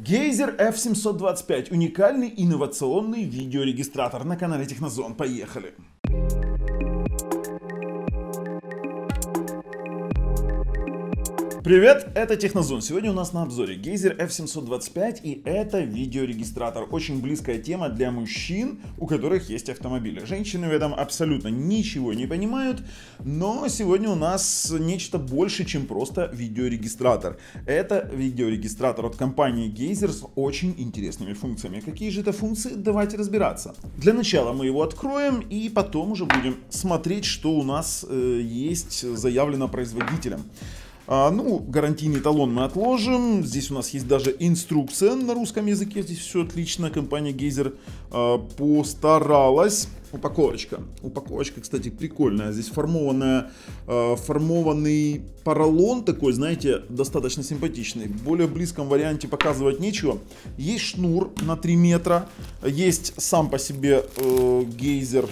Geyser F725 – уникальный инновационный видеорегистратор на канале Технозон. Поехали! Привет, это Технозон. Сегодня у нас на обзоре Geyser F725, и это видеорегистратор. Очень близкая тема для мужчин, у которых есть автомобили. Женщины в этом абсолютно ничего не понимают, но сегодня у нас нечто больше, чем просто видеорегистратор. Это видеорегистратор от компании Geyser с очень интересными функциями. Какие же это функции? Давайте разбираться. Для начала мы его откроем и потом уже будем смотреть, что у нас есть заявлено производителем. Гарантийный талон мы отложим. Здесь у нас есть даже инструкция на русском языке. Здесь все отлично. Компания Geyser постаралась. Упаковочка, кстати, прикольная. Здесь формованный поролон такой, знаете, достаточно симпатичный. В более близком варианте показывать нечего. Есть шнур на 3 метра. Есть сам по себе Geyser,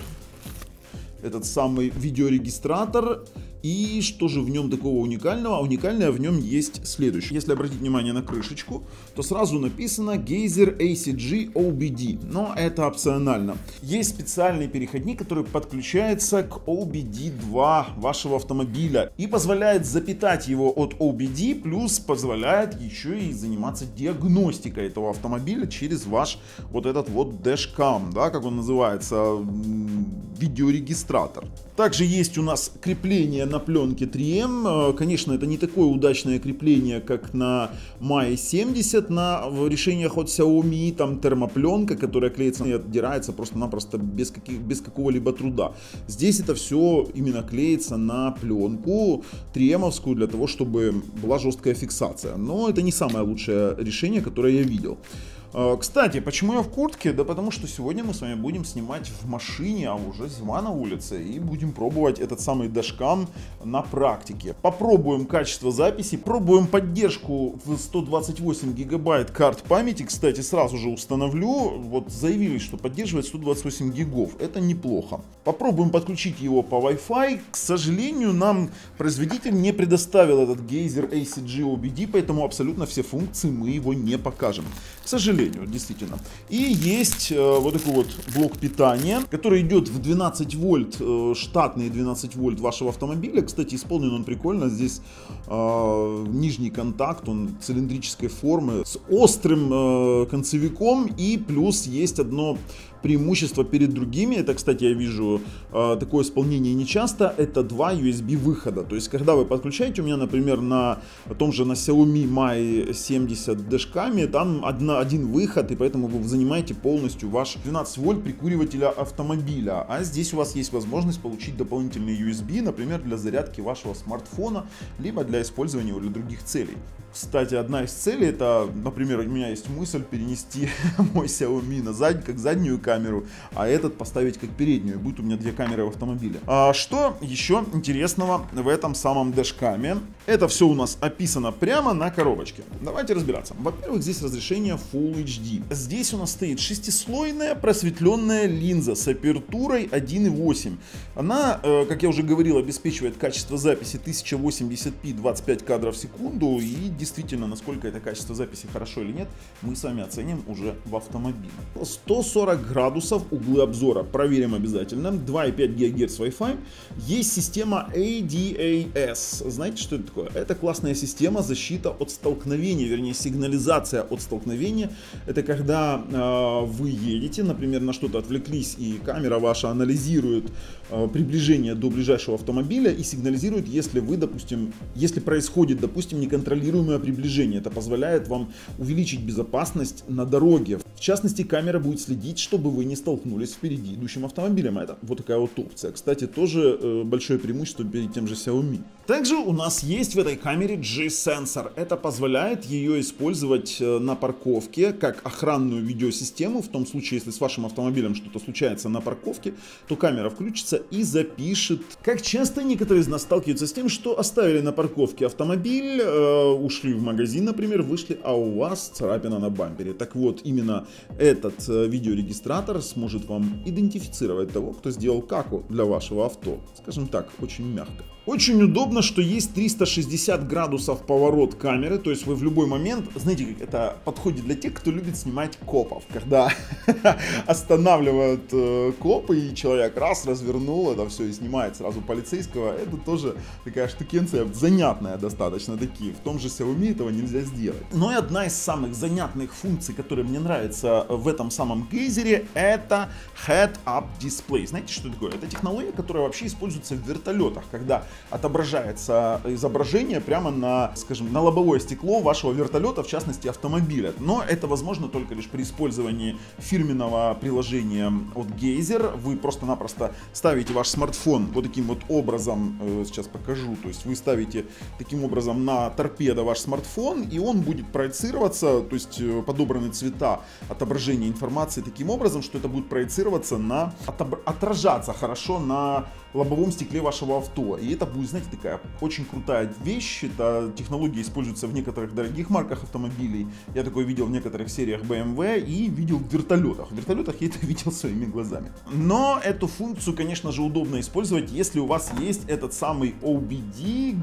этот самый видеорегистратор. И что же в нем такого уникального? Уникальное в нем есть следующее. Если обратить внимание на крышечку, то сразу написано Geyser ACG OBD. Но это опционально. Есть специальный переходник, который подключается к OBD2 вашего автомобиля и позволяет запитать его от OBD, плюс позволяет еще и заниматься диагностикой этого автомобиля через ваш вот этот вот dashcam, да, как он называется, видеорегистратор. Также есть у нас крепление на пленке 3M. Конечно, это не такое удачное крепление, как на Maya 70 на решениях от Xiaomi. Там термопленка, которая клеится и отдирается просто-напросто без какого-либо труда. Здесь это все именно клеится на пленку 3M-овскую для того, чтобы была жесткая фиксация. Но это не самое лучшее решение, которое я видел. Кстати, почему я в куртке? Да потому что сегодня мы с вами будем снимать в машине, а уже зима на улице, и будем пробовать этот самый дашкам на практике. Попробуем качество записи, пробуем поддержку в 128 гигабайт карт памяти. Кстати, сразу же установлю, вот заявили, что поддерживает 128 гигов, это неплохо. Попробуем подключить его по Wi-Fi. К сожалению, нам производитель не предоставил этот Geyser ACG OBD, поэтому абсолютно все функции мы его не покажем. К сожалению. Действительно. И есть вот такой вот блок питания, который идет в 12 вольт, штатные 12 вольт вашего автомобиля. Кстати, исполнен он прикольно. Здесь нижний контакт, он цилиндрической формы, с острым концевиком, и плюс есть одно преимущество перед другими. Это, кстати, я вижу такое исполнение нечасто. Это 2 USB выхода. То есть, когда вы подключаете, у меня, например, на том же на Xiaomi Maya 70 дэшкаме, там один выход, и поэтому вы занимаете полностью ваш 12 вольт прикуривателя автомобиля. А здесь у вас есть возможность получить дополнительный USB, например, для зарядки вашего смартфона, либо для использования его для других целей. Кстати, одна из целей, это, например, у меня есть мысль перенести мой Xiaomi как заднюю камеру, а этот поставить как переднюю. Будет у меня 2 камеры в автомобиле. Что еще интересного в этом самом дэшкаме? Это все у нас описано прямо на коробочке. Давайте разбираться. Во-первых, здесь разрешение Full HD. Здесь у нас стоит 6-слойная просветленная линза с апертурой 1.8. Она, как я уже говорил, обеспечивает качество записи 1080p 25 кадров в секунду, и действительно, насколько это качество записи хорошо или нет, мы с вами оценим уже в автомобиле. 140 градусов углы обзора, проверим обязательно. 2,5 ГГц Wi-Fi. Есть система ADAS. Знаете, что это такое? Это классная система защиты от столкновения, вернее, сигнализация от столкновения. Это когда вы едете, например, на что-то отвлеклись, и камера ваша анализирует приближение до ближайшего автомобиля и сигнализирует, если вы, допустим, если происходит, допустим, неконтролируемое приближение. Это позволяет вам увеличить безопасность на дороге. В частности, камера будет следить, чтобы вы не столкнулись с впереди идущим автомобилем. Это вот такая вот опция. Кстати, тоже большое преимущество перед тем же Xiaomi. Также у нас есть в этой камере G-сенсор. Это позволяет ее использовать на парковке как охранную видеосистему. В том случае, если с вашим автомобилем что-то случается на парковке, то камера включится и запишет. Как часто некоторые из нас сталкиваются с тем, что оставили на парковке автомобиль, ушли в магазин, например, вышли, а у вас царапина на бампере. Так вот, именно этот видеорегистратор видеорегистратор сможет вам идентифицировать того, кто сделал каку для вашего авто. Скажем так, очень мягко. Очень удобно, что есть 360 градусов поворот камеры, то есть вы в любой момент, знаете, как это подходит для тех, кто любит снимать копов, когда останавливают копы и человек раз развернул это все и снимает сразу полицейского, это тоже такая штукенция занятная достаточно такие, в том же Xiaomi этого нельзя сделать. Но и одна из самых занятных функций, которые мне нравится в этом самом гейзере, это Head-Up Display. Знаете, что такое? Это технология, которая вообще используется в вертолетах, когда отображается изображение прямо на, скажем, на лобовое стекло вашего вертолета, в частности автомобиля. Но это возможно только лишь при использовании фирменного приложения от Geyser. Вы просто-напросто ставите ваш смартфон вот таким вот образом, сейчас покажу, то есть вы ставите таким образом на торпедо ваш смартфон, и он будет проецироваться, то есть подобраны цвета отображения информации таким образом, что это будет проецироваться на, отражаться хорошо на лобовом стекле вашего авто. И это будет, знаете, такая очень крутая вещь. Эта технология используется в некоторых дорогих марках автомобилей. Я такое видел в некоторых сериях BMW и видел в вертолетах. В вертолетах я это видел своими глазами. Но эту функцию, конечно же, удобно использовать, если у вас есть этот самый OBD,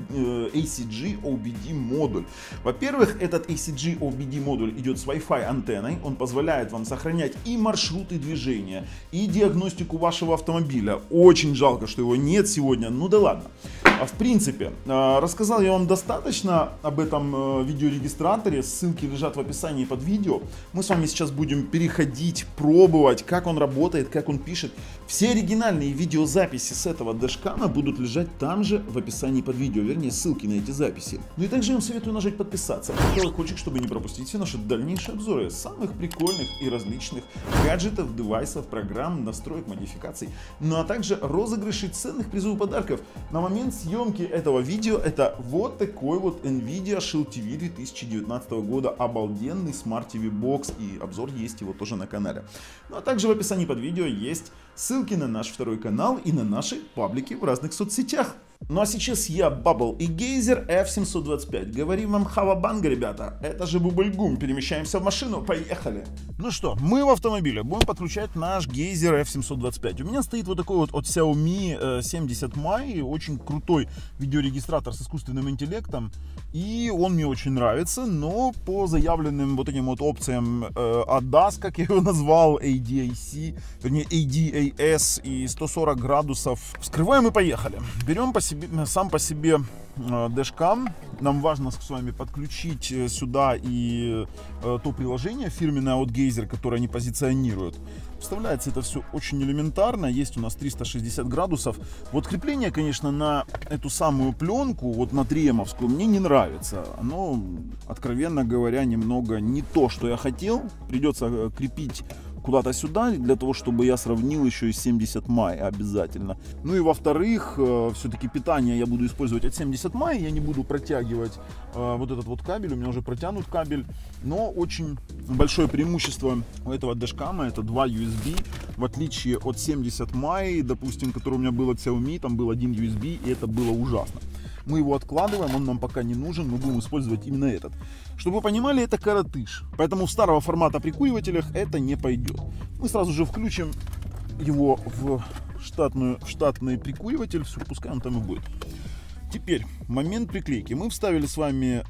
ACG OBD модуль. Во-первых, этот ACG OBD модуль идет с Wi-Fi антенной. Он позволяет вам сохранять и маршруты движения, и диагностику вашего автомобиля. Очень жалко, что его нет сегодня, ну да ладно. В принципе, рассказал я вам достаточно об этом видеорегистраторе, ссылки лежат в описании под видео. Мы с вами сейчас будем переходить, пробовать, как он работает, как он пишет. Все оригинальные видеозаписи с этого дэшкама будут лежать там же в описании под видео, вернее ссылки на эти записи. Ну и также я вам советую нажать подписаться на колокольчик, чтобы не пропустить все наши дальнейшие обзоры самых прикольных и различных гаджетов, девайсов, программ, настроек, модификаций. Ну а также розыгрыши ценных призовых подарков. На момент съемки этого видео это вот такой вот NVIDIA Shield TV 2019 года, обалденный Smart TV Box, и обзор есть его тоже на канале. Ну а также в описании под видео есть ссылки на наш второй канал и на наши паблики в разных соцсетях. Ну а сейчас я, Bubble и Geyser F725. Говорим вам хавабанга, ребята. Это же Бубльгум. Перемещаемся в машину. Поехали. Ну что, мы в автомобиле будем подключать наш Geyser F725. У меня стоит вот такой вот от Xiaomi 70 Mi. Очень крутой видеорегистратор с искусственным интеллектом. И он мне очень нравится. Но по заявленным вот этим вот опциям ADAS, как я его назвал, ADAC, вернее ADAS и 140 градусов. Вскрываем и поехали. Берем сам по себе дэшкам. Нам важно с вами подключить сюда и то приложение фирменное от Geyser, которое они позиционируют. Вставляется это все очень элементарно. Есть у нас 360 градусов. Вот крепление, конечно, на эту самую пленку, вот на 3М-овскую, мне не нравится. Оно, откровенно говоря, немного не то, что я хотел. Придется крепить куда-то сюда, для того, чтобы я сравнил еще и 70 Ми обязательно. Ну и во-вторых, все-таки питание я буду использовать от 70 Ми, я не буду протягивать вот этот вот кабель, у меня уже протянут кабель, но очень большое преимущество у этого дэшкама — это 2 USB, в отличие от 70 Ми, допустим, который у меня был от Xiaomi, там был один USB, и это было ужасно. Мы его откладываем, он нам пока не нужен, мы будем использовать именно этот. Чтобы вы понимали, это коротыш, поэтому в старого формата прикуривателях это не пойдет. Мы сразу же включим его в штатный прикуриватель, все, пускай он там и будет. Теперь момент приклейки. Мы вставили с вами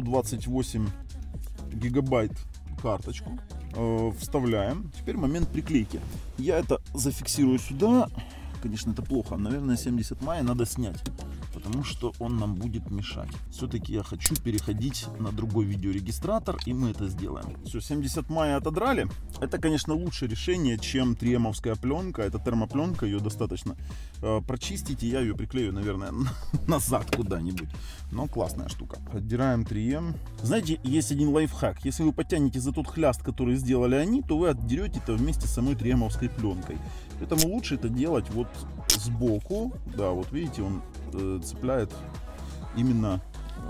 128 гигабайт карточку, вставляем. Теперь момент приклейки. Я это зафиксирую сюда. Конечно, это плохо. Наверное, 70 Ми надо снять, потому что он нам будет мешать. Все-таки я хочу переходить на другой видеорегистратор, и мы это сделаем. Все, 70 Ми отодрали. Это, конечно, лучшее решение, чем 3М-овская пленка. Это термопленка, ее достаточно прочистить, и я ее приклею, наверное, назад куда-нибудь. Но классная штука. Отдираем 3М. Знаете, есть один лайфхак. Если вы подтянете за тот хляст, который сделали они, то вы отдерете это вместе с самой 3М-овской пленкой. Поэтому лучше это делать вот сбоку. Да, вот видите, он цепляет именно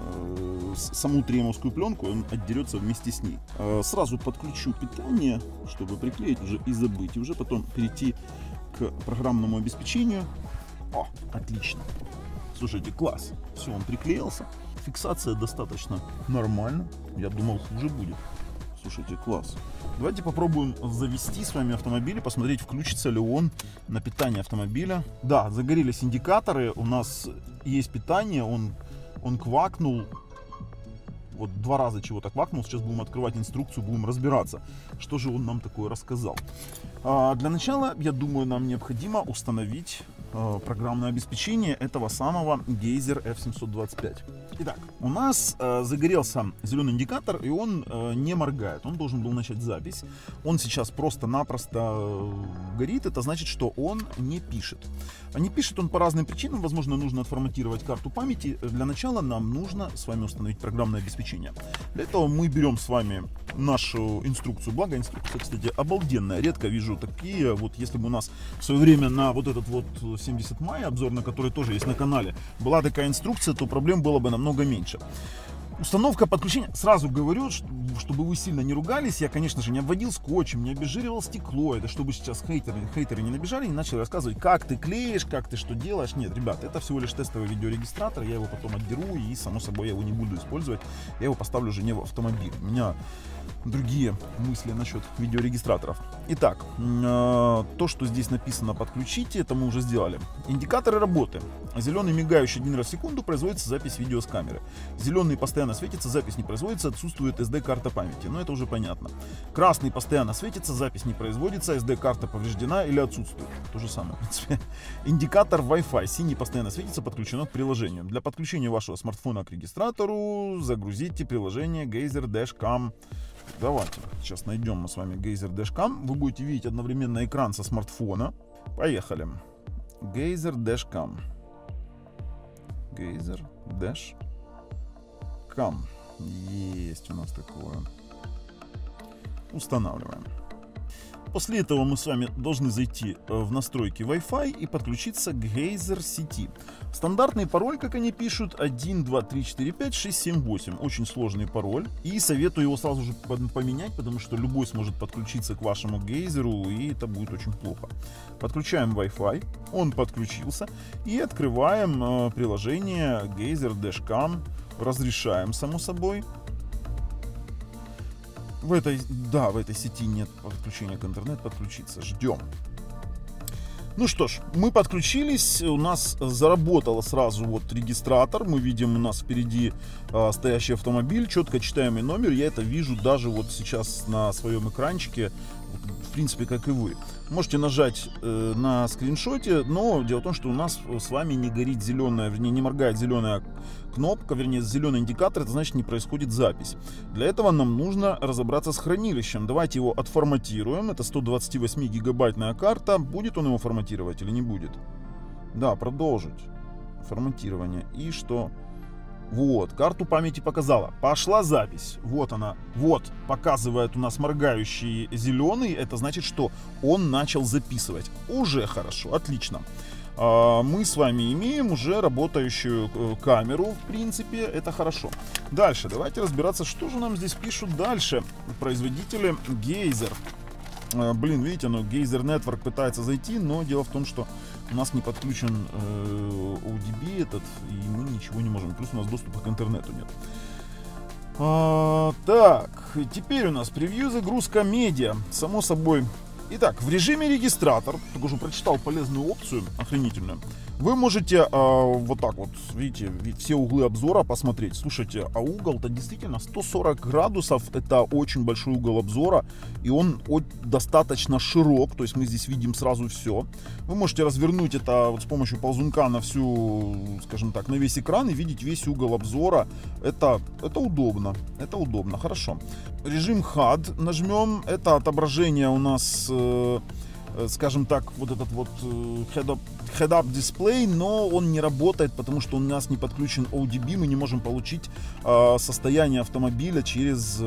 саму 3М-овскую пленку, он отдерется вместе с ней. Сразу подключу питание, чтобы приклеить уже и забыть, и уже потом перейти к программному обеспечению. О, отлично. Слушайте, класс. Все, он приклеился. Фиксация достаточно нормально. Я думал, хуже будет. Слушайте, класс. Давайте попробуем завести с вами автомобиль и посмотреть, включится ли он на питание автомобиля. Да, загорелись индикаторы, у нас есть питание, он квакнул. Вот 2 раза чего-то квакнул. Сейчас будем открывать инструкцию, будем разбираться, что же он нам такое рассказал. Для начала, я думаю, нам необходимо установить программное обеспечение этого самого Geyser F725. Итак, у нас загорелся зеленый индикатор, и он не моргает. Он должен был начать запись. Он сейчас просто-напросто горит. Это значит, что он не пишет. А не пишет он по разным причинам. Возможно, нужно отформатировать карту памяти. Для начала нам нужно с вами установить программное обеспечение. Для этого мы берем с вами нашу инструкцию. Благо, инструкция, кстати, обалденная. Редко вижу такие. Вот если бы у нас в свое время на вот этот вот 70 мая, обзор на который тоже есть на канале, была такая инструкция, то проблем было бы намного меньше. Установка подключения. Сразу говорю, чтобы вы сильно не ругались, я, конечно же, не обводил скотчем, не обезжиривал стекло. Это чтобы сейчас хейтеры не набежали и не начали рассказывать, как ты клеишь, как ты что делаешь. Нет, ребят, это всего лишь тестовый видеорегистратор. Я его потом отдеру и, само собой, я его не буду использовать. Я его поставлю уже не в автомобиль. У меня другие мысли насчет видеорегистраторов. Итак, то, что здесь написано «подключите», это мы уже сделали. Индикаторы работы. Зеленый мигающий 1 раз в секунду, производится запись видео с камеры. Зеленый постоянно светится, запись не производится, отсутствует SD-карта памяти. Но это уже понятно. Красный постоянно светится, запись не производится, SD-карта повреждена или отсутствует. То же самое, в принципе. Индикатор Wi-Fi. Синий постоянно светится, подключено к приложению. Для подключения вашего смартфона к регистратору загрузите приложение Geyser Dashcam. Давайте сейчас найдем мы с вами Geyser Dashcam. Вы будете видеть одновременно экран со смартфона. Поехали. Geyser Dashcam. Geyser Dashcam. Есть у нас такое. Устанавливаем. После этого мы с вами должны зайти в настройки Wi-Fi и подключиться к Geyser сети. Стандартный пароль, как они пишут, 1, 2, 3, 4, 5, 6, 7, 8. Очень сложный пароль. И советую его сразу же поменять, потому что любой сможет подключиться к вашему гейзеру, и это будет очень плохо. Подключаем Wi-Fi. Он подключился. И открываем приложение Geyser Dashcam. Разрешаем, само собой. В этой сети нет подключения к интернету, подключиться. Ждем. Ну что ж, мы подключились, у нас заработал сразу вот регистратор, мы видим у нас впереди стоящий автомобиль, четко читаемый номер, я это вижу даже вот сейчас на своем экранчике, в принципе, как и вы. Можете нажать на скриншоте, но дело в том, что у нас с вами не горит зеленая, вернее, не моргает зеленая кнопка, вернее, зеленый индикатор, это значит, не происходит запись. Для этого нам нужно разобраться с хранилищем. Давайте его отформатируем. Это 128 гигабайтная карта. Будет он его форматировать или не будет? Да, продолжить форматирование. И что? Вот, карту памяти показала. Пошла запись. Вот она. Вот, показывает у нас моргающий зеленый. Это значит, что он начал записывать. Уже хорошо, отлично. Мы с вами имеем уже работающую камеру, в принципе, это хорошо. Дальше, давайте разбираться, что же нам здесь пишут дальше производители Geyser. Блин, видите, Geyser Network пытается зайти, но дело в том, что у нас не подключен ODB этот, и мы ничего не можем. Плюс у нас доступа к интернету нет. Так, теперь у нас превью, загрузка медиа, само собой. Итак, в режиме регистратор, только что прочитал полезную опцию, охренительную, вы можете вот так вот, видите, все углы обзора посмотреть. Слушайте, а угол-то действительно 140 градусов, это очень большой угол обзора, и он достаточно широк, то есть мы здесь видим сразу все. Вы можете развернуть это вот с помощью ползунка на всю, скажем так, на весь экран и видеть весь угол обзора. Это удобно, хорошо. Режим HUD нажмем, это отображение у нас, скажем так, вот этот вот head-up дисплей, но он не работает, потому что у нас не подключен ODB, мы не можем получить состояние автомобиля через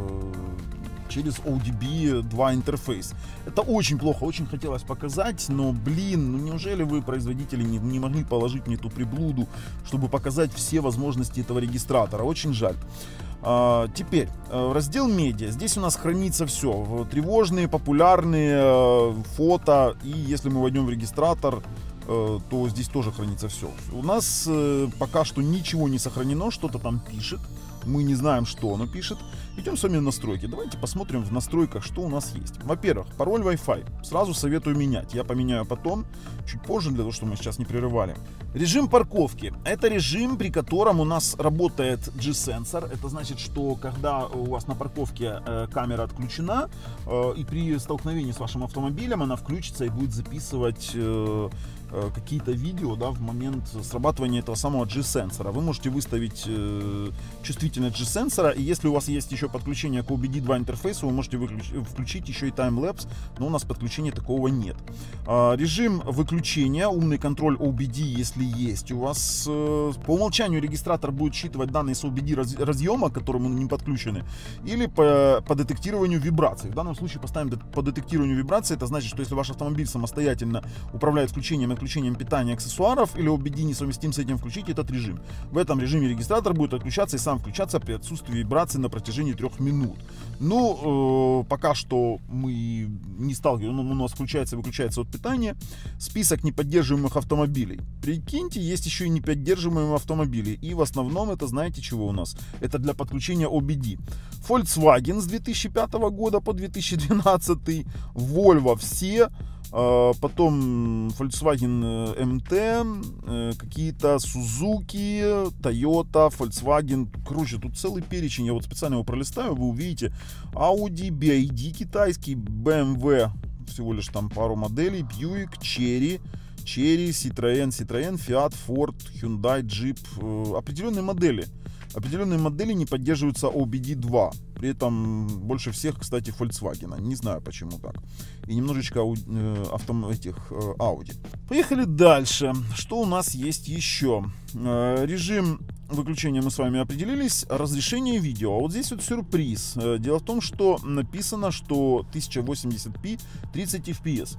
ODB 2 интерфейс. Это очень плохо, очень хотелось показать, но, блин, ну неужели вы, производители, не могли положить мне ту приблуду, чтобы показать все возможности этого регистратора? Очень жаль. Теперь раздел медиа. Здесь у нас хранится все. Тревожные, популярные, фото. И если мы войдем в регистратор, то здесь тоже хранится все. У нас пока что ничего не сохранено, что-то там пишет. Мы не знаем, что оно пишет. Идем с вами в настройки. Давайте посмотрим в настройках, что у нас есть. Во-первых, пароль Wi-Fi. Сразу советую менять. Я поменяю потом, чуть позже, для того, чтобы мы сейчас не прерывали. Режим парковки. Это режим, при котором у нас работает G-сенсор. Это значит, что когда у вас на парковке камера отключена, и при столкновении с вашим автомобилем она включится и будет записывать какие-то видео, да, в момент срабатывания этого самого G-сенсора. Вы можете выставить чувствительность G-сенсора, и если у вас есть еще подключение к OBD2 интерфейсу, вы можете включить еще и таймлэпс, но у нас подключения такого нет. Режим выключения, умный контроль OBD, если есть у вас. По умолчанию регистратор будет считывать данные с OBD разъема, к которому не подключены, или по детектированию вибраций. В данном случае поставим по детектированию вибраций. Это значит, что если ваш автомобиль самостоятельно управляет включением и отключением питания аксессуаров, или OBD несовместим с этим, включите этот режим. В этом режиме регистратор будет отключаться и сам включаться при отсутствии вибраций на протяжении 3 минут. Ну, пока что мы не сталкиваемся, у нас включается и выключается от питания. Список неподдерживаемых автомобилей. Прикиньте, есть еще и неподдерживаемые автомобили. И в основном это, знаете, чего у нас? Это для подключения OBD. Volkswagen с 2005 года по 2012, Volvo все, потом Volkswagen MT, какие-то Suzuki, Toyota, Volkswagen. Короче, тут целый перечень. Я вот специально его пролистаю, вы увидите. Audi, BYD китайский, BMW, всего лишь там пару моделей, Buick, Chery, Citroën, Fiat, Ford, Hyundai, Jeep. Определенные модели не поддерживаются OBD2. При этом больше всех, кстати, Volkswagen. Не знаю, почему так. И немножечко Audi. Поехали дальше. Что у нас есть еще? Режим выключения мы с вами определились. Разрешение видео. А вот здесь вот сюрприз. Дело в том, что написано, что 1080p 30 fps.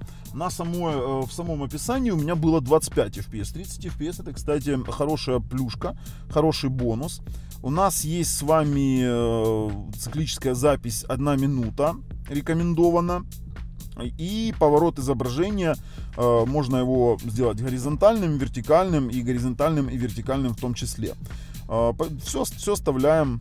В самом описании у меня было 25 fps. 30 fps это, кстати, хорошая плюшка, хороший бонус. У нас есть с вами циклическая запись 1 минута, рекомендована. И поворот изображения, можно его сделать горизонтальным, вертикальным, и горизонтальным, и вертикальным в том числе. Все оставляем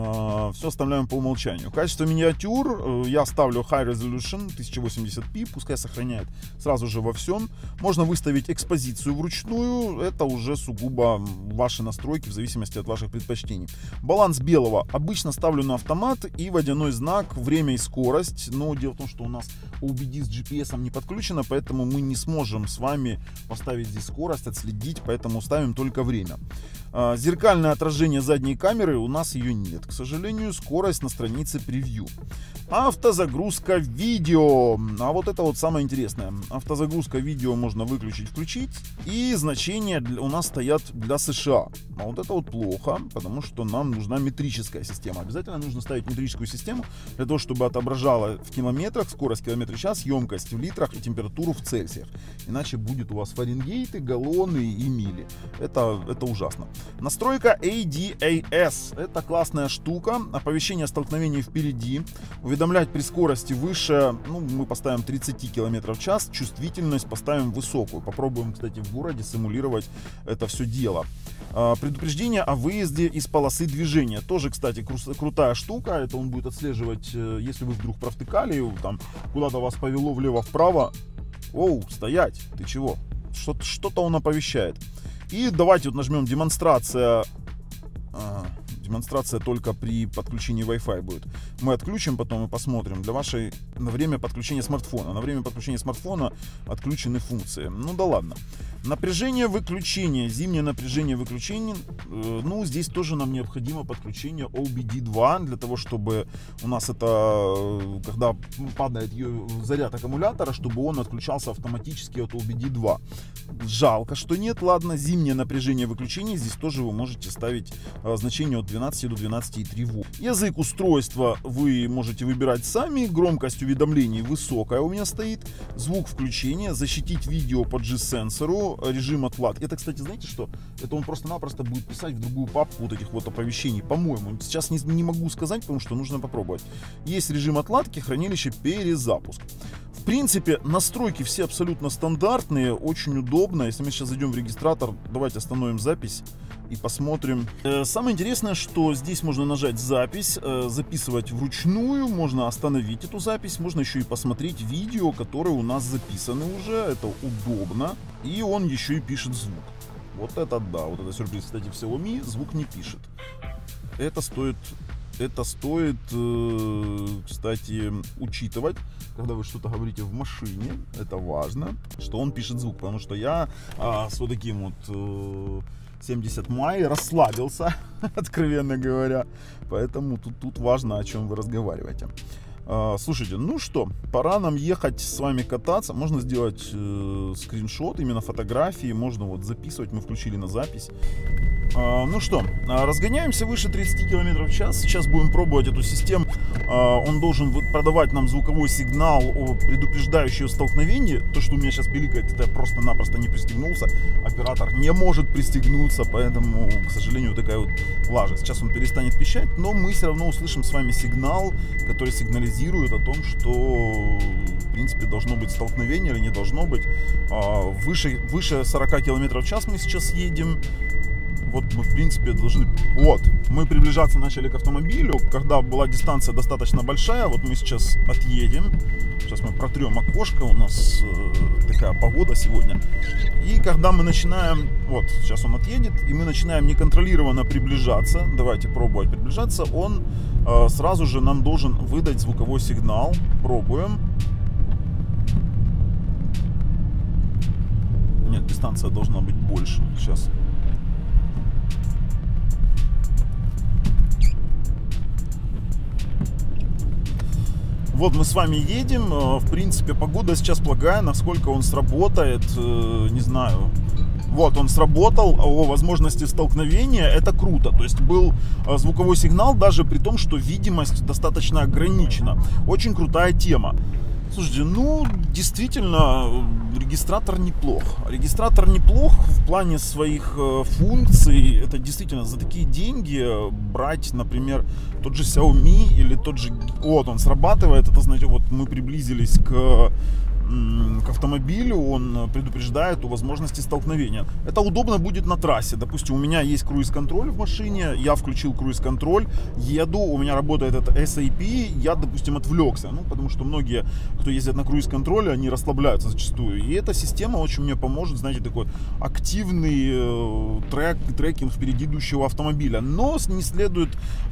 по умолчанию. Качество миниатюр я ставлю High Resolution 1080p, пускай сохраняет сразу же во всем. Можно выставить экспозицию вручную, это уже сугубо ваши настройки в зависимости от ваших предпочтений. Баланс белого обычно ставлю на автомат, и водяной знак время и скорость. Но дело в том, что у нас OBD с GPS не подключено, поэтому мы не сможем с вами поставить здесь скорость, отследить, поэтому ставим только время. Зеркальное отражение задней камеры, у нас ее нет, к сожалению. Скорость на странице превью. Автозагрузка видео. А вот это вот самое интересное. Автозагрузка видео можно выключить, включить. И значения у нас стоят для США. А вот это вот плохо, потому что нам нужна метрическая система. Обязательно нужно ставить метрическую систему для того, чтобы отображала в километрах скорость километра в час, емкость в литрах и температуру в Цельсиях. Иначе будет у вас фаренгейты, галлоны и мили. Это ужасно. Настройка ADAS. Это классная штука. Оповещение о столкновении впереди. Уведомлять при скорости выше, мы поставим 30 км в час. Чувствительность поставим высокую. Попробуем, кстати, в городе симулировать это все дело. Предупреждение о выезде из полосы движения. Тоже, кстати, крутая штука. Это он будет отслеживать, если вы вдруг провтыкали, там куда-то вас повело влево-вправо. Оу, стоять, ты чего? Что-то он оповещает. И давайте вот нажмем демонстрация. Демонстрация только при подключении Wi-Fi будет. Мы отключим потом и посмотрим. На время подключения смартфона. На время подключения смартфона отключены функции. Ну да ладно. Напряжение выключения. Зимнее напряжение выключения. Здесь тоже нам необходимо подключение OBD2 для того, чтобы у нас это, когда падает заряд аккумулятора, чтобы он отключался автоматически от OBD2. Жалко, что нет. Ладно, зимнее напряжение выключения. Здесь тоже вы можете ставить значение от 12 до 12,3 вольт. Язык устройства вы можете выбирать сами. Громкость уведомлений высокая у меня стоит. Звук включения. Защитить видео по G-сенсору. Режим отладки. Это, кстати, знаете что? Это он просто-напросто будет писать в другую папку вот этих вот оповещений. По-моему. Сейчас не могу сказать, потому что нужно попробовать. Есть режим отладки, хранилище, перезапуск. В принципе, настройки все абсолютно стандартные, очень удобно. Если мы сейчас зайдем в регистратор, давайте остановим запись. и посмотрим. Самое интересное, что здесь можно нажать запись, записывать вручную, можно остановить эту запись, можно еще и посмотреть видео, которые у нас записаны уже, это удобно, и он еще и пишет звук. Вот это да, вот это сюрприз. Кстати, в Xiaomi звук не пишет. Это стоит, кстати, учитывать, когда вы что-то говорите в машине. Это важно, что он пишет звук, потому что я с вот таким вот 70 май расслабился, откровенно говоря. Поэтому тут важно, о чем вы разговариваете. Слушайте, ну что, пора нам ехать с вами кататься. Можно сделать скриншот, именно фотографии, можно вот записывать, мы включили на запись. Ну что, разгоняемся выше 30 км в час. Сейчас будем пробовать эту систему. Он должен продавать нам звуковой сигнал, предупреждающий о столкновении. То, что у меня сейчас пиликает, это я просто-напросто не пристегнулся. Оператор не может пристегнуться, поэтому, к сожалению, такая вот влажность. Сейчас он перестанет пищать, но мы все равно услышим с вами сигнал, который сигнализирует о том, что, в принципе, должно быть столкновение или не должно быть. Выше 40 км в час мы сейчас едем. Вот мы, в принципе, должны... Вот, мы приближаться начали к автомобилю, когда была дистанция достаточно большая. Вот мы сейчас отъедем. Сейчас мы протрем окошко, у нас такая погода сегодня. И когда мы начинаем... Вот, сейчас он отъедет, и мы начинаем неконтролированно приближаться. Давайте пробовать приближаться. Он сразу же нам должен выдать звуковой сигнал. Пробуем. Нет, дистанция должна быть больше. Сейчас... Вот мы с вами едем, в принципе, погода сейчас благая, насколько он сработает, не знаю. Вот, он сработал, о возможности столкновения, это круто. То есть был звуковой сигнал, даже при том, что видимость достаточно ограничена. Очень крутая тема. Слушайте, ну, действительно, регистратор неплох. Регистратор неплох в плане своих функций. Это действительно за такие деньги брать, например, тот же Xiaomi или тот же... Вот, он срабатывает. Это, знаете, вот мы приблизились к автомобилю, он предупреждает о возможности столкновения. Это удобно будет на трассе. Допустим, у меня есть круиз-контроль в машине, я включил круиз-контроль, еду, у меня работает это SAP, я, допустим, отвлекся, ну, потому что многие, кто ездит на круиз-контроле, они расслабляются зачастую. И эта система очень мне поможет, знаете, такой активный трекинг впереди идущего автомобиля. Но не следует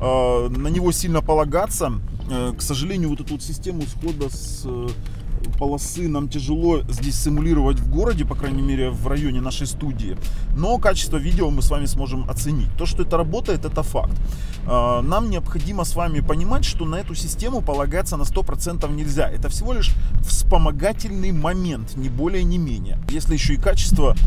на него сильно полагаться. К сожалению, вот эту вот систему схода с полосы нам тяжело здесь симулировать в городе, по крайней мере в районе нашей студии, но качество видео мы с вами сможем оценить. То, что это работает, это факт. Нам необходимо с вами понимать, что на эту систему полагаться на 100% нельзя. Это всего лишь вспомогательный момент, не более, не менее. Если еще и качество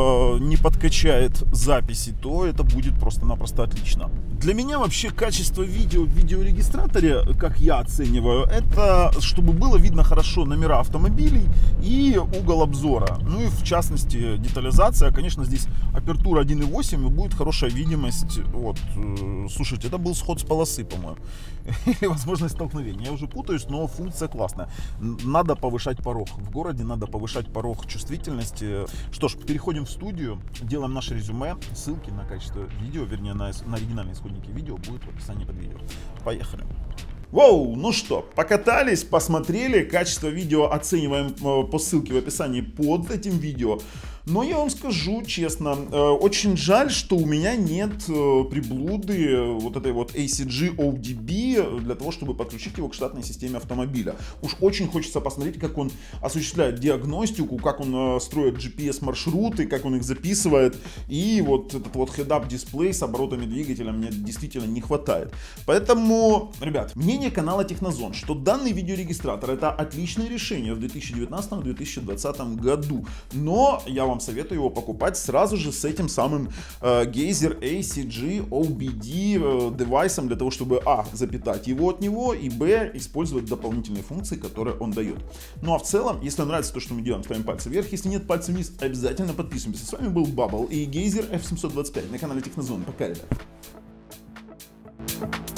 не подкачает записи, то это будет просто-напросто отлично. Для меня вообще качество видео в видеорегистраторе, как я оцениваю, это чтобы было видно хорошо номера автомобилей и угол обзора. Ну и в частности детализация. Конечно, здесь апертура 1.8 и будет хорошая видимость. Вот, слушайте, это был сход с полосы, по-моему. Или возможность столкновения. Я уже путаюсь, но функция классная. Надо повышать порог. В городе надо повышать порог чувствительности. Что ж, переходим в студию, делаем наше резюме. Ссылки на качество видео, вернее на оригинальные исходники видео будут в описании под видео. Поехали. Воу, ну что, покатались, посмотрели, качество видео оцениваем по ссылке в описании под этим видео. Но я вам скажу честно, очень жаль, что у меня нет приблуды вот этой вот ACG ODB для того, чтобы подключить его к штатной системе автомобиля. Уж очень хочется посмотреть, как он осуществляет диагностику, как он строит GPS-маршруты, как он их записывает. И вот этот вот head-up дисплей с оборотами двигателя мне действительно не хватает. Поэтому, ребят, мнение канала Технозон, что данный видеорегистратор это отличное решение в 2019-2020 году. Но я вам советую его покупать сразу же с этим самым Gazer ACG OBD девайсом для того, чтобы запитать его от него и использовать дополнительные функции, которые он дает. Ну а в целом, если вам нравится то, что мы делаем, ставим пальцы вверх, если нет, пальцы вниз, обязательно подписываемся. С вами был Bubble и Gazer F725 на канале Технозон. Пока, ребят.